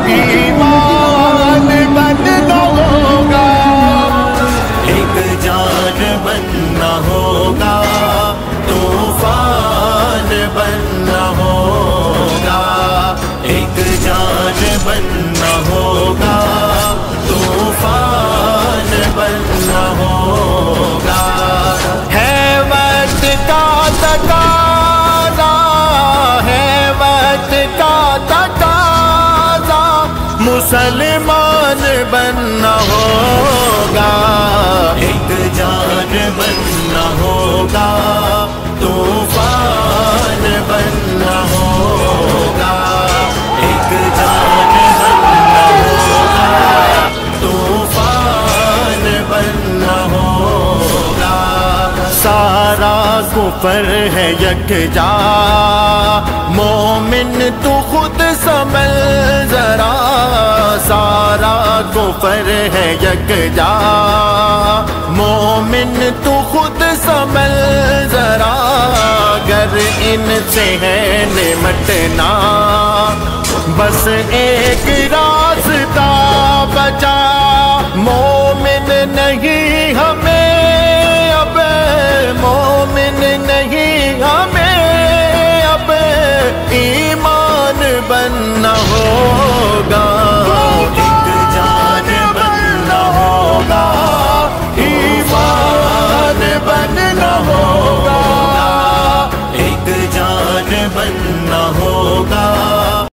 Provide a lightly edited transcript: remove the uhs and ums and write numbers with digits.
ایمان بننا ہوگا، ایک جان بننا ہوگا، طوفان بننا ہوگا، ایک جان بننا ہوگا، طوفان بننا ہوگا۔ ہے وقت کا تقاضا، ہے وقت کا تقاضا، مسلمان بننا ہوگا، ایک جان بننا ہوگا، طوفان بننا ہوگا، ایک جان بننا ہوگا، طوفان بننا ہوگا۔ سارا کفر ہے یکجا، مومن تو خود سنبھل ذرا، سارا کفر ہے یکجا، مومن تو خود سنبھل ذرا، گر ان سے ہے نمٹنا، بس ایک راستہ بچا، مومن نہیں